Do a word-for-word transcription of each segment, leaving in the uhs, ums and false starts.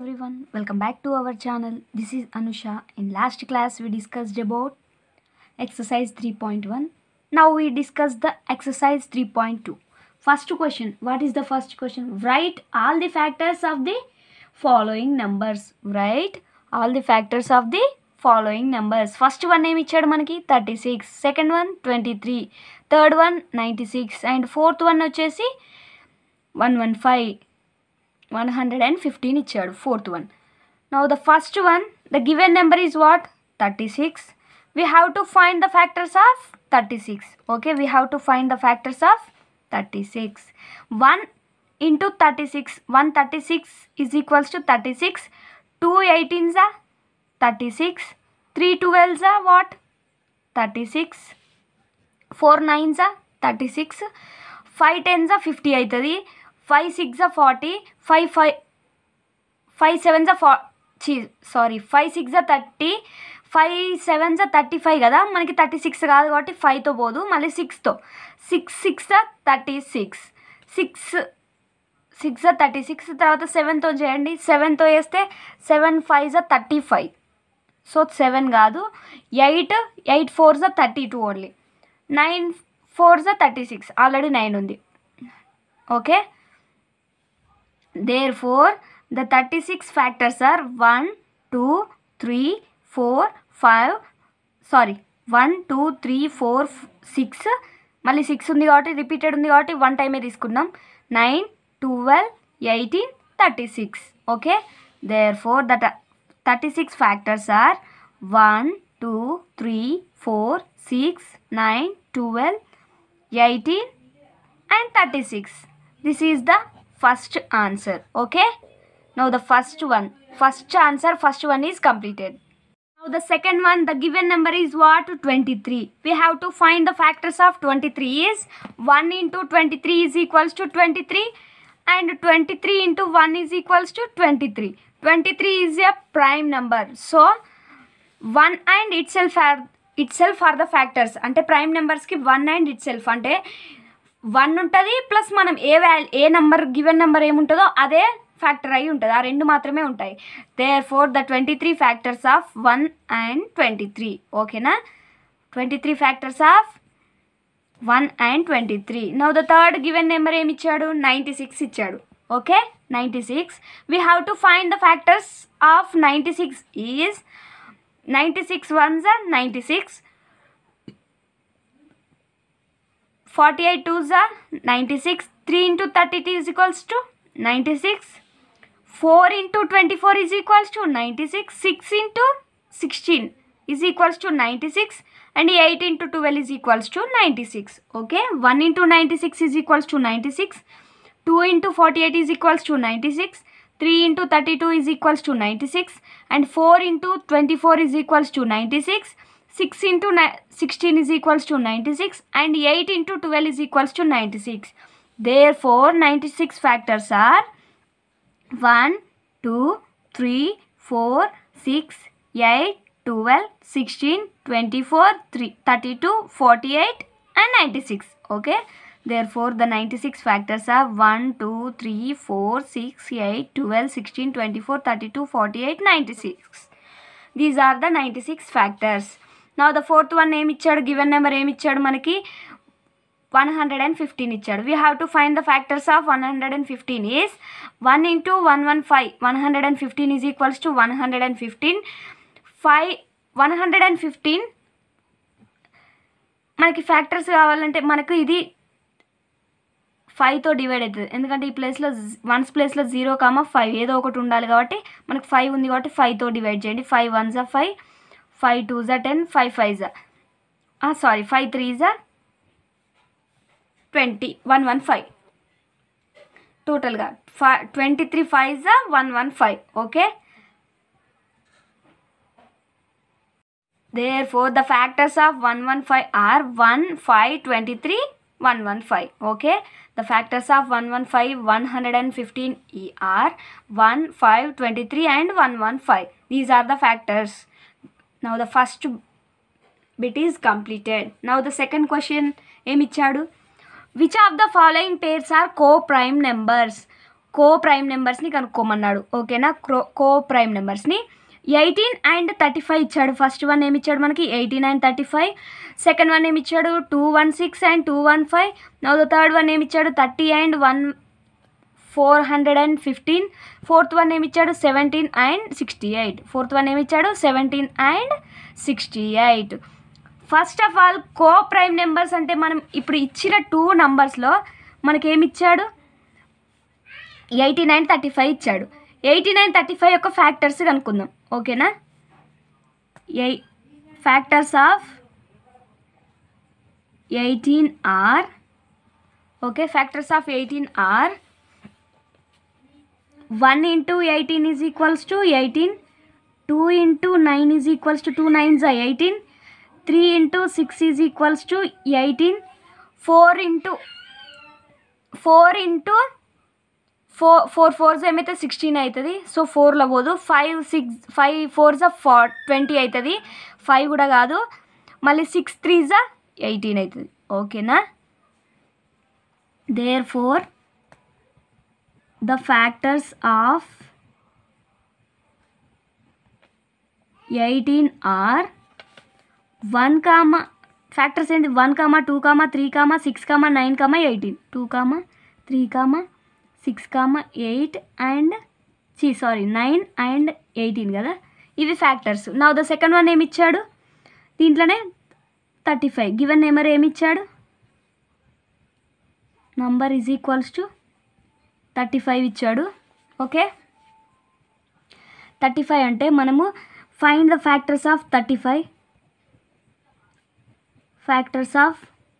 Everyone, welcome back to our channel. This is Anusha. In last class we discussed about exercise three point one. Now we discuss the exercise three point two. First question, what is the first question? Write all the factors of the following numbers. Write all the factors of the following numbers. First one name ichadu manaki thirty-six, second one twenty-three, third one ninety-six and fourth one vachesi one hundred fifteen. one hundred fifteen ఇచ్చాడు fourth one. Now the first one, the given number is what? thirty-six. We have to find the factors of thirty-six. Okay, we have to find the factors of thirty-six. one into thirty-six. one thirty-six is equals to thirty-six. two eighteens are thirty-six. three twelves are what? thirty-six. four nines are thirty-six. five tens are fifty అవుతుంది. five six are forty, five five five sevens are four sorry five six are thirty, five sevens are thirty-five కదా, మనకి thirty-six కాదు కాబట్టి ఫైవ్తో పోదు, మళ్ళీ సిక్స్తో six six thirty six six six thirty six తర్వాత సెవెన్తో చేయండి, సెవెన్తో వేస్తే seven five thirty five so seven కాదు, eight eight four thirty two only, nine four thirty six already nine ఉంది. Okay, therefore the thirty-six factors are one two three four five sorry one two three four six మళ్ళీ six ఉంది కాబట్టి repeated ఉంది కాబట్టి one టైమే తీసుకున్నాం, nine twelve eighteen thirty six. Okay, therefore the thirty-six factors are one two three four six nine twelve eighteen and thirty-six. This is the first answer. Okay, now the first one, first answer, first one is completed. Now the second one, the given number is what? twenty-three. We have to find the factors of twenty-three is one into twenty-three is equals to twenty-three and twenty-three into one is equals to twenty-three. twenty-three is a prime number, so one and itself are itself are the factors. అంటే prime numbers కి one and itself అంటే one ఉంటుంది plus మనం ఏ value ఏ number given number ఏముంటుందో అదే factor అయి ఉంటుంది, ఆ రెండు మాత్రమే ఉంటాయి. Therefore the twenty three factors of one and twenty three. ఓకేనా, twenty three factors of one and twenty three. Now the third given number ఏమి ఇచ్చాడు? నైంటీ సిక్స్ ఇచ్చాడు. Okay, ninety six. We have to find the factors of ninety six is ninety six ones are ninety six, forty-eight twos are ninety-six, three into thirty-two is equals to ninety-six, four into twenty-four is equals to ninety-six, six into sixteen is equals to ninety-six and eight into twelve is equals to ninety-six. Okay, one into ninety-six is equals to ninety-six, two into forty-eight is equals to ninety-six, three into thirty-two is equals to ninety-six and four into twenty-four is equals to ninety-six, six into sixteen is equals to ninety-six and eight into twelve is equals to ninety-six. Therefore ninety-six factors are one two three four six eight twelve sixteen twenty-four thirty-two forty-eight and ninety-six. Okay, therefore the ninety-six factors are one two three four six eight twelve sixteen twenty-four thirty-two forty-eight ninety-six. These are the ninety-six factors. Now the fourth one ఏమి ఇచ్చాడు? Given number ఏమి ఇచ్చాడు మనకి? one hundred fifteen ఇచ్చాడు. We have to find the factors of one hundred fifteen is one into one hundred fifteen. one hundred fifteen is equals to one hundred fifteen. five one hundred fifteen మనకి factors కావాలంటే మనకు ఇది ఫైవ్తో divide అవుతుంది, ఎందుకంటే ఈ ప్లేస్లో once ప్లేస్లో zero comma five ఏదో ఒకటి ఉండాలి కాబట్టి మనకు ఫైవ్ ఉంది కాబట్టి ఫైవ్తో డివైడ్ చేయండి. Five ones are five, five twos are ten, five fives are sorry five threes are twenty, one one five టోటల్గా five twenty three fives are one one five. Okay, therefore the factors of one one five are one five twenty three one hundred fifteen. Okay, the factors of one hundred fifteen, one hundred fifteen are one, five, twenty-three and one hundred fifteen. These are the factors. Now the first bit is completed. Now the second question em ichadu, which of the following pairs are co-prime numbers? Co prime నెంబర్స్ని కనుక్కోమన్నాడు. ఓకేనా, క్రో co prime నెంబర్స్ని. Eighteen and thirty five ఇచ్చాడు. First one ఏమి ఇచ్చాడు మనకి, eighteen and thirty five. Second one ఏమి ఇచ్చాడు, two one six and two one five. Now the third one ఏమి ఇచ్చాడు, thirty and one four hundred and fifteen. Fourth one ఏమి ఇచ్చాడు, seventeen and sixty eight. Fourth one ఏమి ఇచ్చాడు, seventeen and sixty eight. First of all co prime numbers అంటే మనం ఇప్పుడు ఇచ్చిన టూ నంబర్స్లో మనకేమి ఇచ్చాడు, ఎయిటీ నైన్ థర్టీ ఫైవ్ ఇచ్చాడు. ఎయిటీ నైన్ థర్టీ ఫైవ్ యొక్క ఫ్యాక్టర్స్ కనుక్కుందాం. ఓకేనా, ఎయి factors of eighteen are, okay, factors of eighteen are one into eighteen is equals to eighteen, two into nine is equals to two nines are eighteen, three into six is equals to eighteen, four into four into four four fours ఏమైతే sixteen అవుతుంది. So ఫోర్లో పోదు. Five six five fours four twenty అవుతుంది. Five కూడా కాదు. మళ్ళీ six threes are eighteen అవుతుంది. ఓకేనా, therefore the factors of eighteen are one comma factors ఏంటి, one comma two comma three comma six comma nine comma eighteen. Two comma three comma six comma eight and చి sorry nine and eighteen కదా, ఇవి factors. నా the second one ఏమి ఇచ్చాడు, దీంట్లోనే thirty five. Given number ఏమి ఇచ్చాడు, number is equals to thirty five ఇచ్చాడు. ఓకే, థర్టీ ఫైవ్ అంటే మనము find the factors of thirty five. Factors of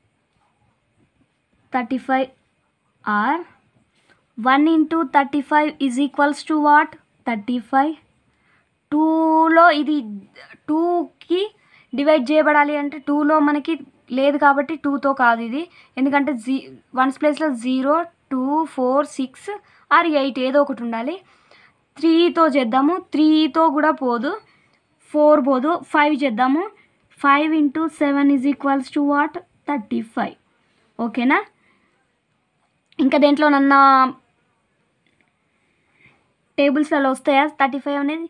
thirty five are one into thirty five is equals to what, thirty five. టూలో ఇది టూకి divide చేయబడాలి అంటే టూలో మనకి లేదు కాబట్టి టూతో కాదు ఇది, ఎందుకంటే జీ వన్స్ ప్లేస్లో zero, two, four, six or eight ఏదో ఒకటి ఉండాలి. త్రీతో చేద్దాము, త్రీతో కూడా పోదు, ఫోర్ పోదు, ఫైవ్ చేద్దాము. Five into seven is equals to what, thirty five. ఓకేనా, ఇంకా దేంట్లోనన్నా టేబుల్స్లలో వస్తాయా థర్టీ ఫైవ్ అనేది,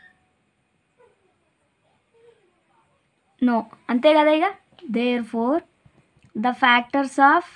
నో, అంతే కదా. ఇక therefore the factors of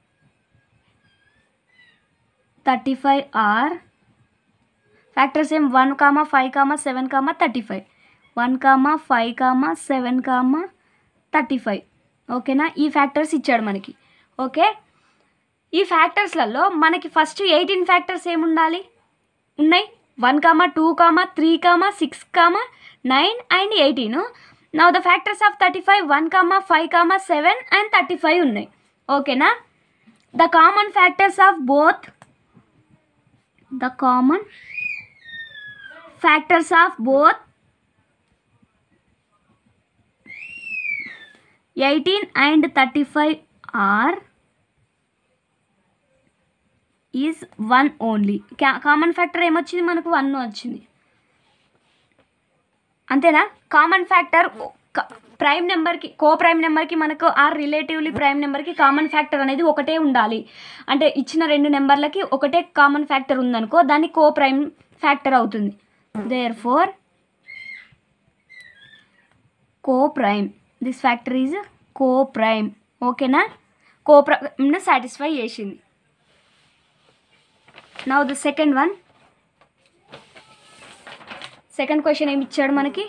thirty five are factors ఏం one comma five comma seven comma thirty five. One comma five comma seven comma thirty five. ఓకేనా, ఈ ఫ్యాక్టర్స్ ఇచ్చాడు మనకి. ఓకే, ఈ ఫ్యాక్టర్స్లలో మనకి ఫస్ట్ ఎయిటీన్ ఫ్యాక్టర్స్ ఏముండాలి, ఉన్నాయి one comma two comma three comma six comma nine and eighteen. Now the factors of thirty five one comma five comma seven and thirty five ఉన్నాయి. ఓకేనా, the common factors of both the common factors of both eighteen and thirty five are is one only. Common factor ఏమొచ్చింది మనకు, one వచ్చింది. అంతేనా, common factor prime నెంబర్కి కో prime నెంబర్కి మనకు or relatively prime నెంబర్కి కామన్ ఫ్యాక్టర్ అనేది ఒకటే ఉండాలి. అంటే ఇచ్చిన రెండు నెంబర్లకి ఒకటే కామన్ ఫ్యాక్టర్ ఉందనుకో దాన్ని కో ప్రైమ్ ఫ్యాక్టర్ అవుతుంది. Therefore co prime, this factor is co prime. ఓకేనా, కో ప్రైమ్ను సాటిస్ఫై చేసింది. Now the second one, second question ఏమి ఇచ్చాడు మనకి,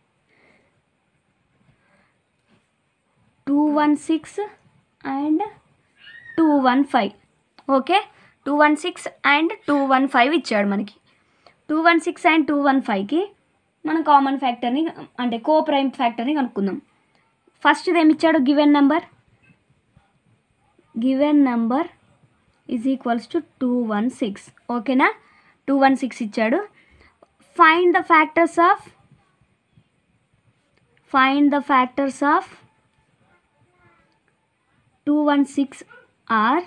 two one six and two one five. Okay, two one six and two one five ఇచ్చాడు మనకి. Two one six and two one ఫైవ్కి మనం కామన్ ఫ్యాక్టర్ని అంటే కో ప్రైమ్ ఫ్యాక్టర్ని కనుక్కుందాం. ఫస్ట్ ఇది ఏమి ఇచ్చాడు, given number given number is equals to two one six. ఓకేనా, టూ వన్ సిక్స్ ఇచ్చాడు. Find the factors of find the factors of two one six are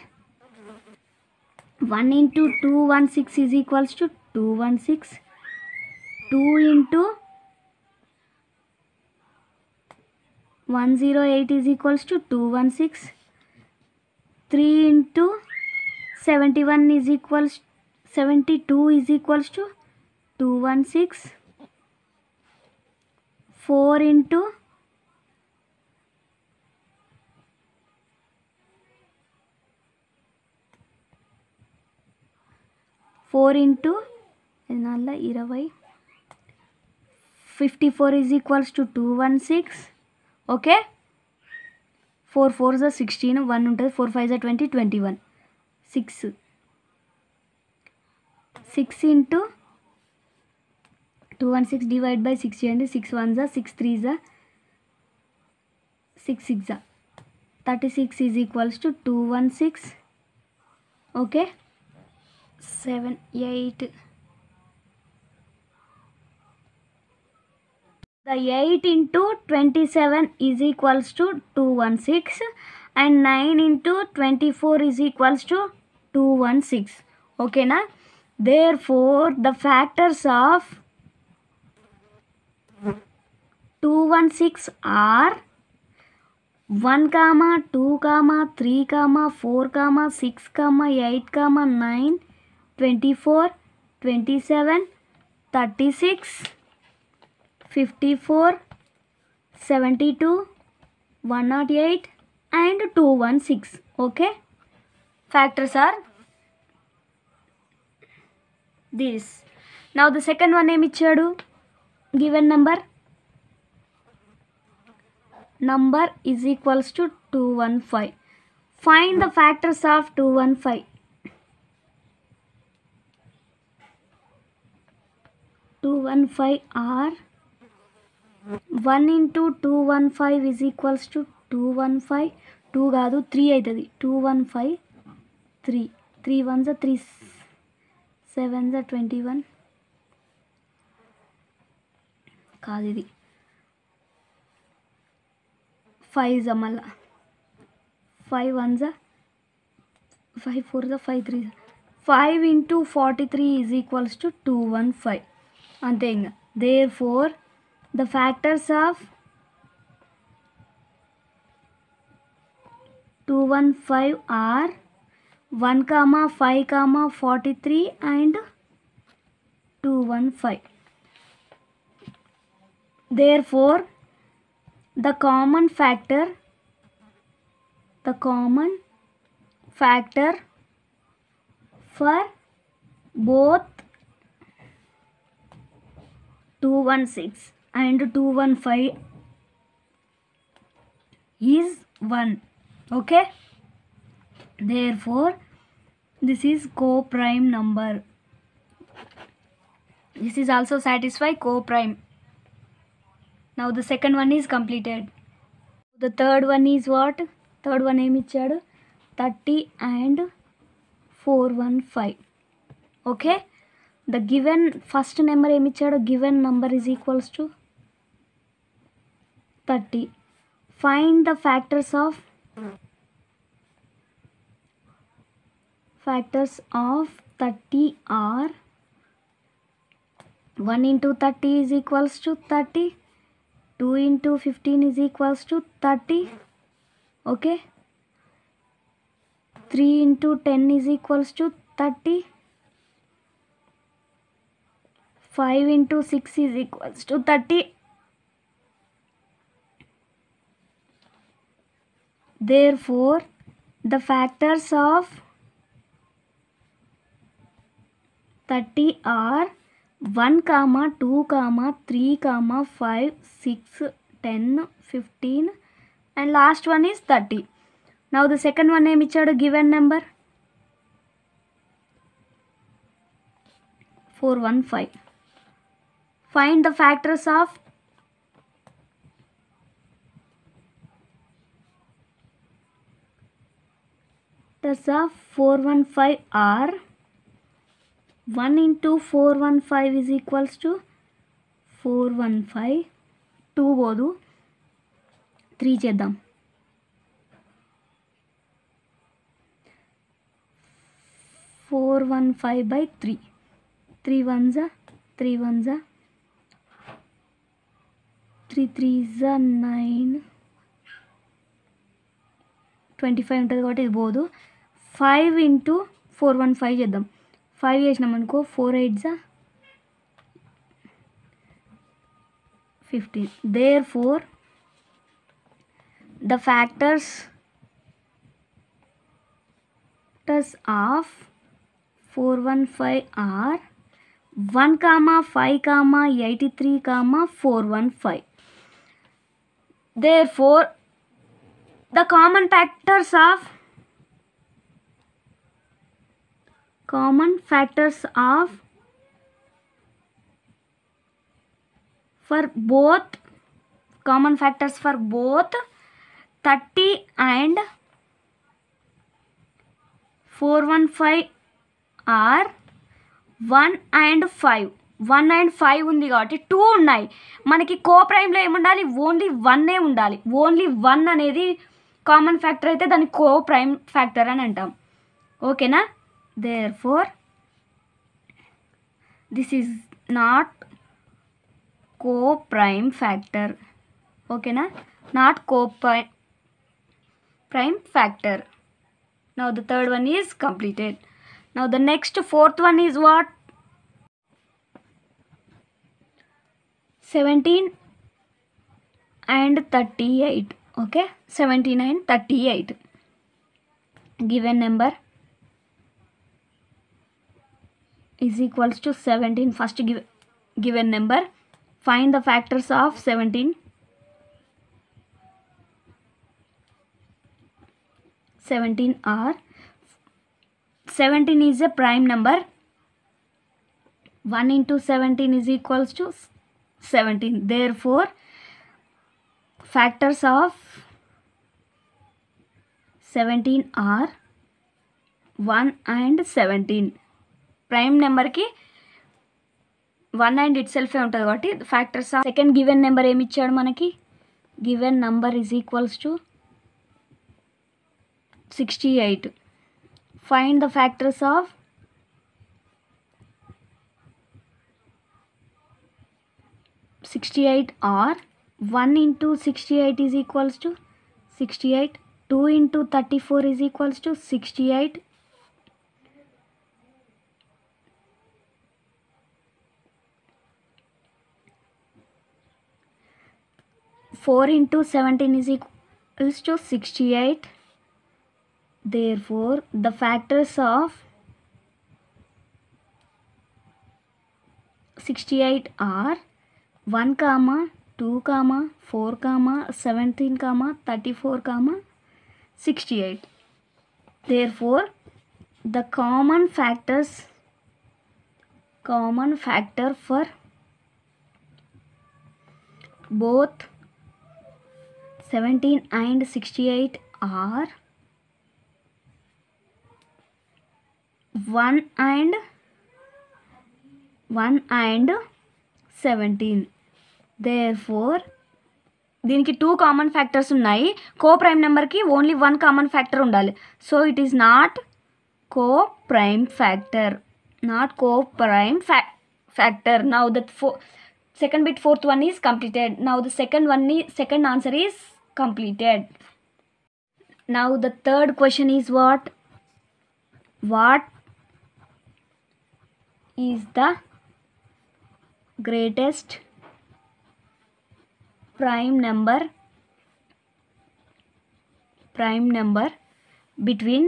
one into two one six is equals to two one six, two into one zero eight is equals to two one six, three into seventy one is equals seventy-two is equals to two hundred sixteen. four into four into twenty. fifty-four is equals to two hundred sixteen. Okay, four fours are sixteen, one ఉంటుంది, four fives are twenty, twenty-one. six six into two hundred sixteen divided by sixty and six ones are six threes are six six are thirty-six is equals to two hundred sixteen. Okay, seven eight. The eight into twenty-seven is equals to two hundred sixteen and nine into twenty-four is equals to two hundred sixteen. Okay na? Therefore the factors of two hundred sixteen are one comma two comma three comma four comma six comma eight comma nine, twenty-four, twenty-seven, thirty-six, fifty-four, seventy-two, one oh eight and two hundred sixteen. Okay, factors are this. Now the second one em ichadu, given number number is equals to two hundred fifteen. Find the factors of two hundred fifteen. two hundred fifteen are one into two hundred fifteen is equals to two hundred fifteen. two కాదు three అవుతుంది. two hundred fifteen three. three ones are three, sevens are twenty-one. కాదు ఇది five మళ్ళా five ones are five fours are five threes. five into forty-three is equals to two hundred fifteen. అంతే ఇంకా. Therefore the factors of two hundred fifteen are one comma five comma forty-three and two hundred fifteen. Therefore the common factor the common factor for both two hundred sixteen and two hundred fifteen is one. Okay, therefore this is co-prime number. This is also satisfy co-prime. Now the second one is completed. The third one is what? Third one em ichadu thirty and four hundred fifteen. Okay, the given first number em ichadu, given number is equals to thirty. Find the factors of factors of thirty are one into thirty is equals to thirty. two into fifteen is equals to thirty. Okay, three into ten is equals to thirty. five into six is equals to thirty. Therefore the factors of thirty are one comma two comma three comma five, six, ten, fifteen and last one is thirty. Now the second one em ichadu, given number four hundred fifteen. Find the factors of factors of four hundred fifteen are one into four hundred fifteen is equals to four hundred fifteen. two పోదు, three చేద్దాం. four hundred fifteen by three. three ones are three ones are three threes are nine. twenty-five ఉంటుంది కాబట్టి ఇది పోదు. five into four hundred fifteen చేద్దాం. Five చేసినాం అనుకో four eights fifteen. Therefore the factors of four hundred fifteen are one comma five comma eighty-three comma four hundred fifteen. Therefore the common factors of common factors of for both common factors for both thirty and four hundred fifteen are one and five. One and five ఉంది కాబట్టి two ఉన్నాయి. మనకి కో ప్రైమ్లో ఏముండాలి, only వన్నే ఉండాలి. Only one అనేది common factor అయితే దాన్ని కో ప్రైమ్ ఫ్యాక్టర్ అని అంటాం. ఓకేనా? Therefore this is not co prime factor. ఓకేనా? Not co prime prime factor. Now the third one is completed. Now the next fourth one is what? seventeen and thirty-eight. Okay, seventy-nine, thirty-eight. Given number is equals to seventeen. First give, given number. Find the factors of seventeen. seventeen are seventeen is a prime number. one into seventeen is equals to seventeen. Therefore factors of seventeen are one and seventeen. Prime number ki one and itself ఏ ఉంటుంది కాబట్టి factors of second given number ఏమి ఇచ్చాడు మనకి? Given number is equals to sixty-eight. Find the factors of sixty-eight are one into sixty-eight is equals to sixty-eight. two into thirty-four is equals to sixty-eight. four into seventeen is equals to sixty-eight. Therefore the factors of sixty-eight are one comma two comma four comma seventeen comma thirty-four comma sixty-eight. Therefore the common factors common factor for both seventeen and sixty-eight are one and one and seventeen. Therefore దీనికి two common factors ఉన్నాయి. Co prime నెంబర్కి only one common factor ఉండాలి. So it is not co prime factor. Not co prime factor. Now the four second bit fourth one is completed. Now the second one ఈ second answer is completed. Now the third question is what? What is the greatest prime number prime number between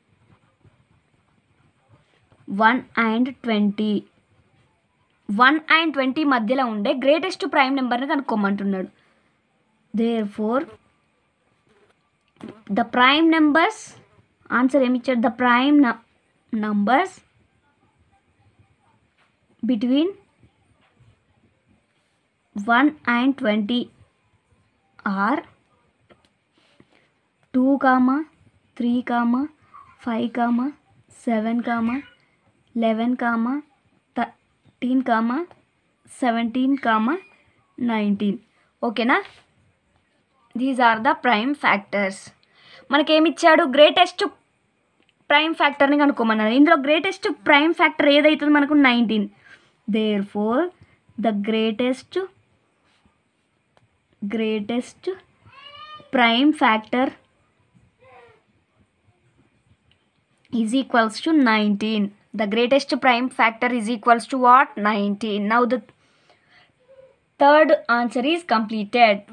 one and twenty? one and twenty మధ్యలో ఉండే greatest prime నెంబర్ని కనుక్కోమంటున్నాడు. Therefore the prime numbers answer ఏమి ఇచ్చాడు? The prime numbers between one and twenty are two comma three comma five comma seven comma eleven comma thirteen comma seventeen comma nineteen. ఓకేనా? These are the prime factors. మనకేమి ఇచ్చాడు? Greatest prime ఫ్యాక్టర్ని కనుక్కోమన్నాడు. ఇందులో greatest prime factor ఏదైతుంది మనకు? Nineteen. Therefore the greatest greatest prime factor is equals to nineteen. The greatest prime factor is equals to what? nineteen. Now the third answer is completed.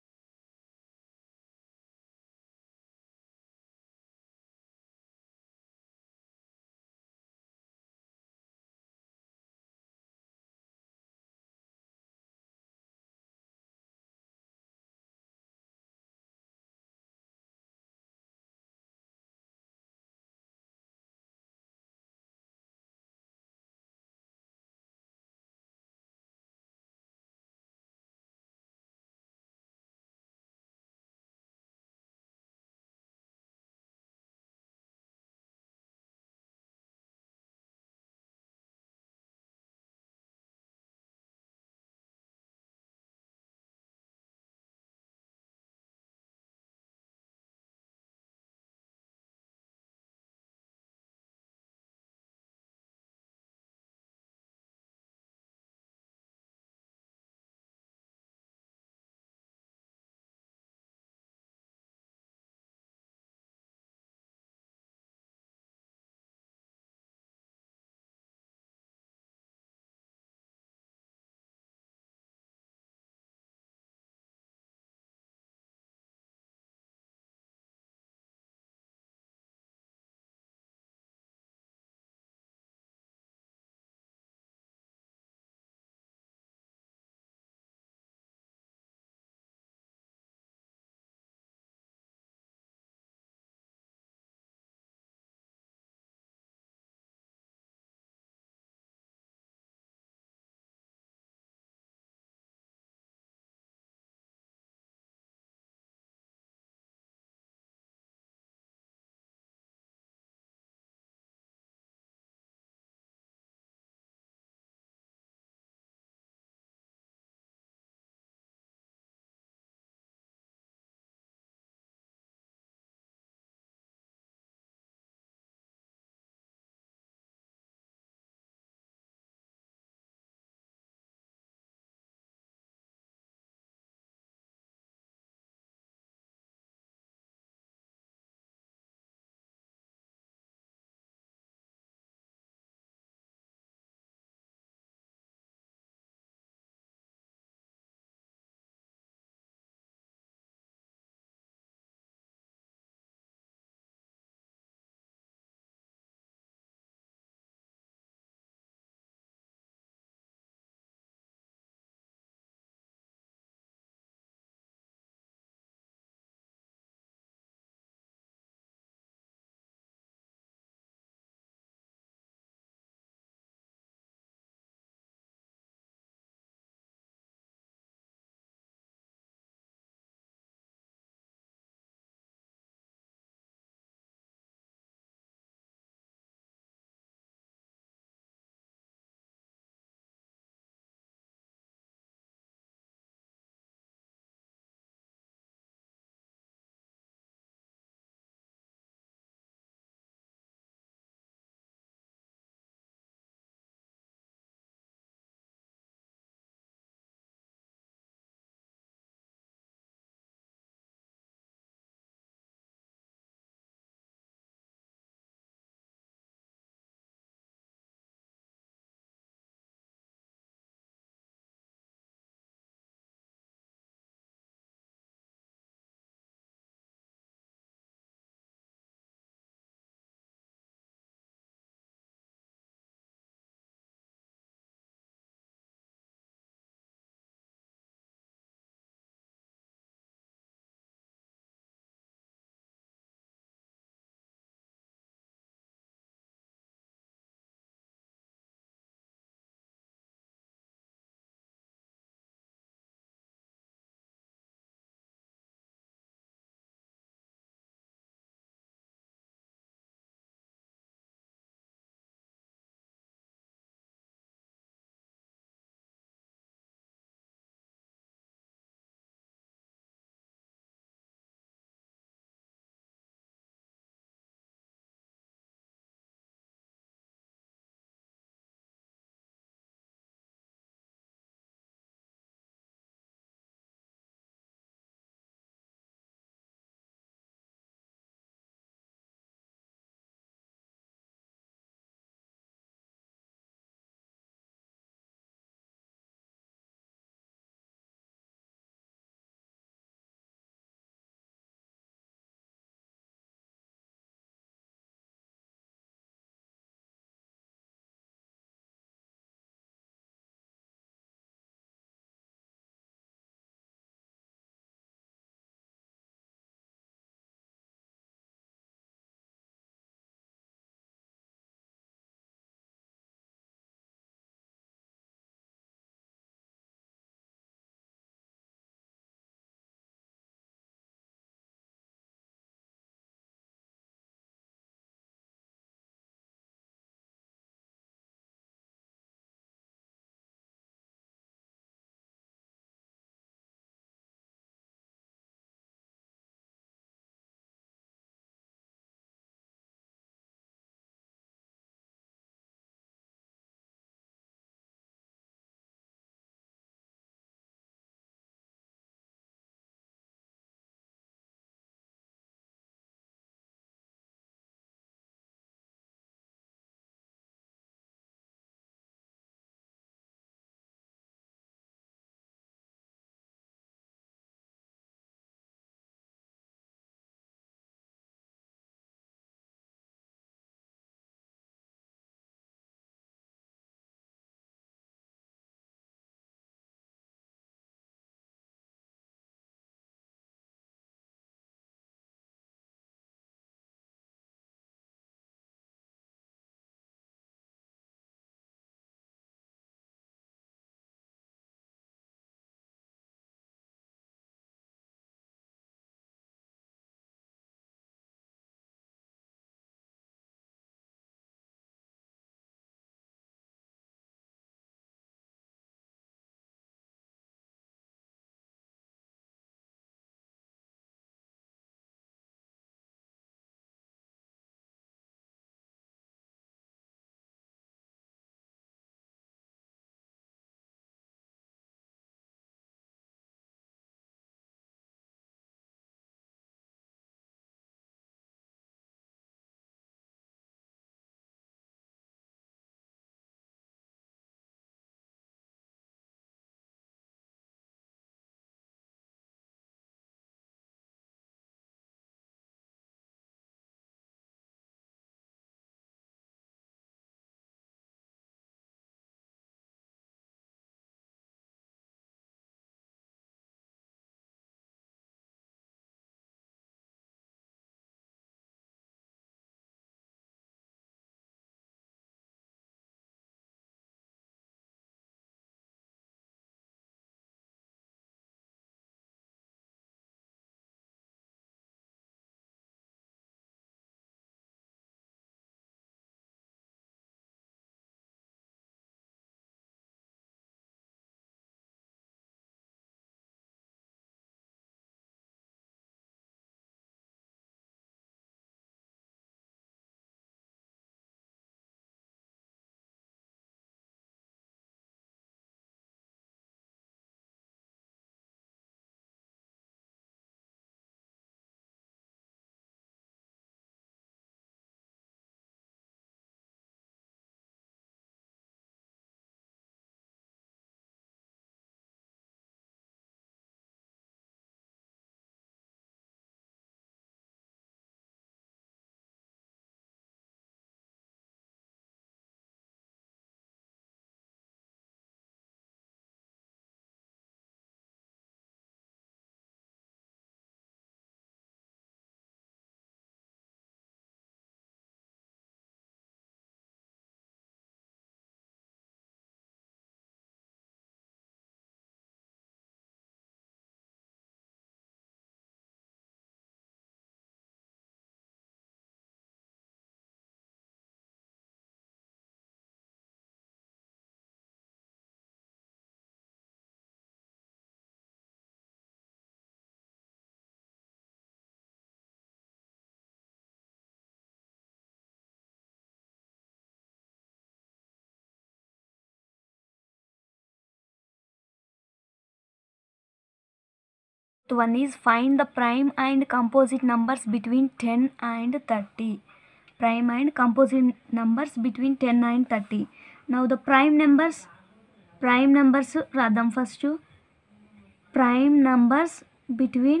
one is find the prime and composite numbers between ten and thirty. Prime and composite numbers between ten and thirty. Now the prime numbers, prime numbers radham first. Prime numbers between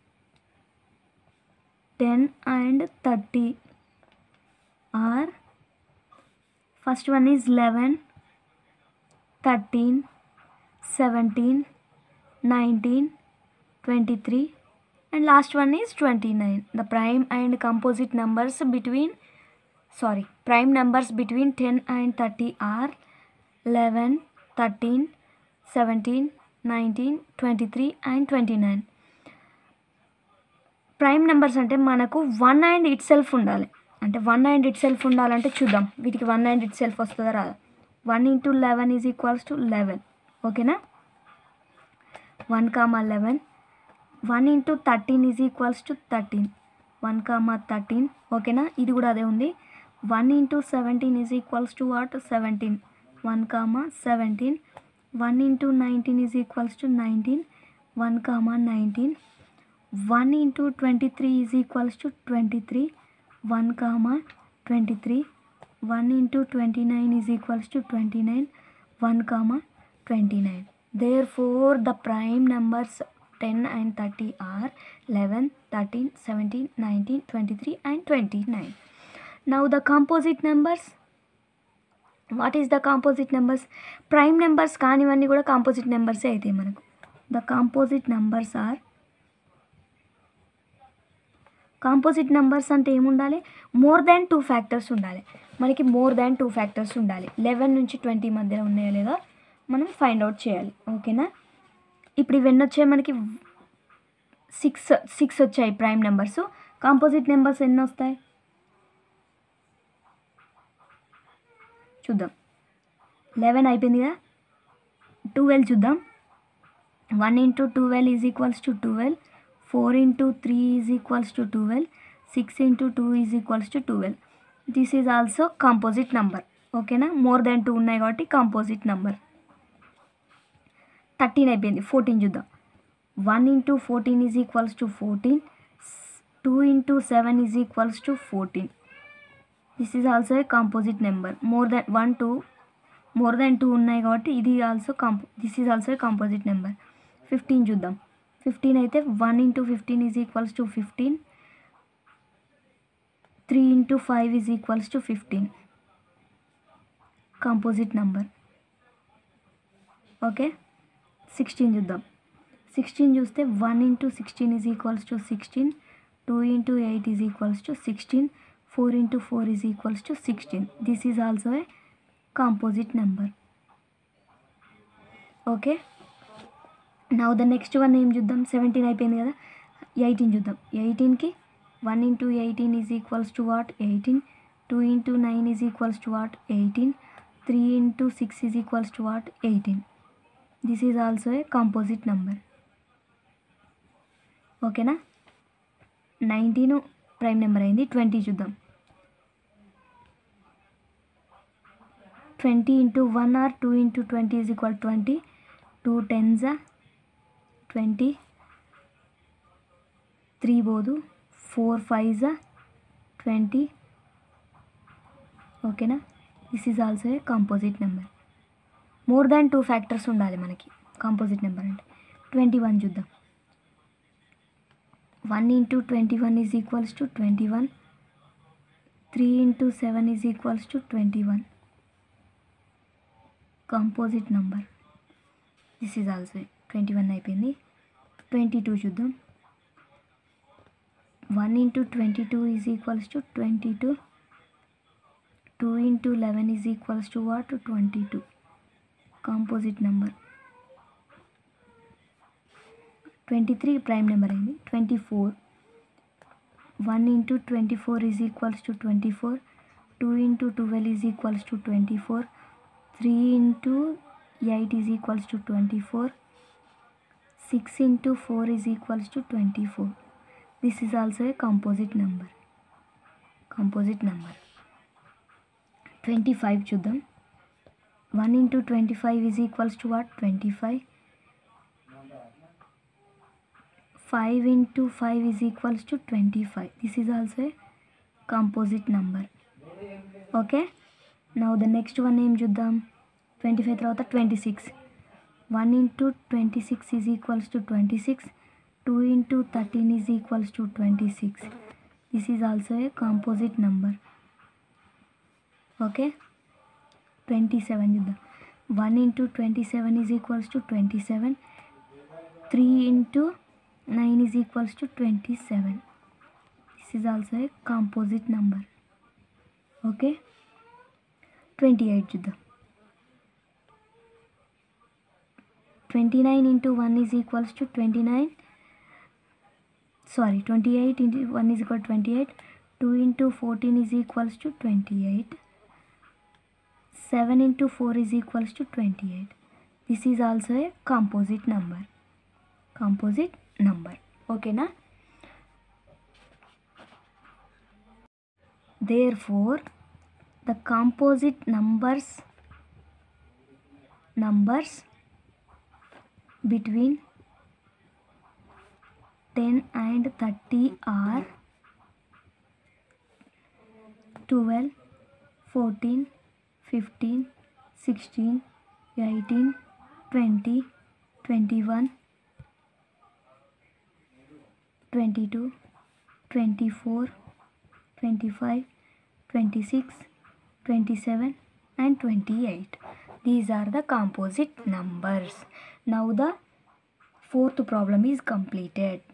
ten and thirty are, first one is eleven, thirteen, seventeen, nineteen, twenty-three, and last one is twenty-nine. The prime and composite numbers between, sorry, prime numbers between ten and thirty are eleven, thirteen, seventeen, nineteen, twenty-three and twenty-nine. Prime numbers అంటే మనకు one and it self ఉండాలి. అంటే one and it self ఉండాలంటే చూద్దాం వీటికి one and it self వస్తుందా రాదా. One into eleven is equals to eleven. ఓకేనా, one comma eleven. One into thirteen is equals to thirteen. One comma thirteen. ఓకేనా, ఇది కూడా అదే ఉంది. One into seventeen is equals to what, seventeen. One comma seventeen. One into nineteen is equals to nineteen. One comma nineteen. One into twenty three is equals to twenty three. One comma twenty three. One into twenty nine is equals to twenty nine. One comma twenty nine. Therefore the prime numbers ten and thirty are eleven, thirteen, seventeen, nineteen, twenty-three and twenty-nine. Now the composite numbers. What is the composite numbers? Prime numbers కానివన్నీ కూడా composite numbers అయితే మనకు. The composite numbers are, composite numbers అంటే ఏముండాలి, more than two factors ఉండాలి. మనకి more than two factors ఉండాలి. Eleven నుంచి ట్వంటీ మధ్యలో ఉన్నాయో లేదో మనం ఫైండ్ అవుట్ చేయాలి. ఓకేనా, ఇప్పుడు ఇవన్నీ వచ్చాయి మనకి సిక్స్ సిక్స్ వచ్చాయి ప్రైమ్ నెంబర్స్. కాంపోజిట్ నెంబర్స్ ఎన్ని వస్తాయి చూద్దాం. లెవెన్ అయిపోయింది కదా, ట్వెల్వ్ చూద్దాం. One into twelve is equals to twelve. Four into three is equals to twelve. Six into two is equals to twelve. This is also composite number. ఓకేనా, more than two ఉన్నాయి కాబట్టి composite number. Thirteen అయిపోయింది, fourteen చూద్దాం. One into fourteen is equals to fourteen. Two into seven is equals to fourteen. This is also a composite number. More than one two more than two ఉన్నాయి కాబట్టి ఇది also compo this is also a composite number. Fifteen చూద్దాం. Fifteen అయితే one into fifteen is equals to fifteen. Three into five is equals to fifteen. Composite number. Okay, sixteen చూద్దాం. Sixteen చూస్తే one into sixteen is equals to sixteen. Two into eight is equals to sixteen. Four into four is equals to sixteen. This is also a composite number. Okay, now the next one ఏం చూద్దాం. Seventeen అయిపోయింది కదా, eighteen చూద్దాం. ఎయిటీన్కి one into eighteen is equals to what, eighteen. Two into nine is equals to what, eighteen. Three into six is equals to what, eighteen. This is also a composite number. ఓకేనా, nineteen prime number అయింది. Twenty చూద్దాం. Twenty into one or two into twenty is equal twenty. Two tens are twenty. Three పోదు, four ఫైవ్జా twenty. ఓకేనా, this is also a composite number. More than two factors ఉండాలి మనకి composite number అంటే. Twenty one చూద్దాం. One into twenty one is equals to twenty one. Three into seven is equals to twenty one. Composite number. This is also twenty one అయిపోయింది. Twenty two చూద్దాం. One into twenty two is equals to twenty two. Two into eleven is equals to what, twenty two. Composite number. Twenty three prime number అయింది. Twenty four. One into twenty four is equals to twenty four. Two into twelve is equals to twenty four. Three into eight is equals to twenty four. Six into four is equals to twenty four. This is also a composite number. Composite number. Twenty five చూద్దాం. One into twenty five is equals to what, twenty five. five into five is equals to twenty-five. This is also a composite number. Okay, now the next one ఏం చూద్దాం. twenty-five తర్వాత twenty-six. one into twenty-six is equals to twenty-six. two into thirteen is equals to twenty-six. This is also a composite number. Okay, twenty-seven చూద్దాం. one into twenty-seven is equals to twenty-seven. three into nine is equals to twenty-seven. This is also a composite number. Okay, twenty-eight చూద్దాం. twenty-nine into one is equals to twenty-nine. Sorry, twenty-eight into one is equal to twenty-eight. two into fourteen is equals to twenty-eight. seven into four is equals to twenty-eight. This is also a composite number. Composite number. Okay na? Therefore, the composite numbers numbers between ten and thirty are twelve, fourteen, fifteen, sixteen, eighteen, twenty, twenty-one, twenty-two, twenty-four, twenty-five, twenty-six, twenty-seven and twenty-eight. These are the composite numbers. Now the fourth problem is completed.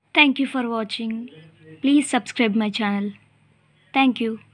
Thank you for watching. Please subscribe my channel. Thank you.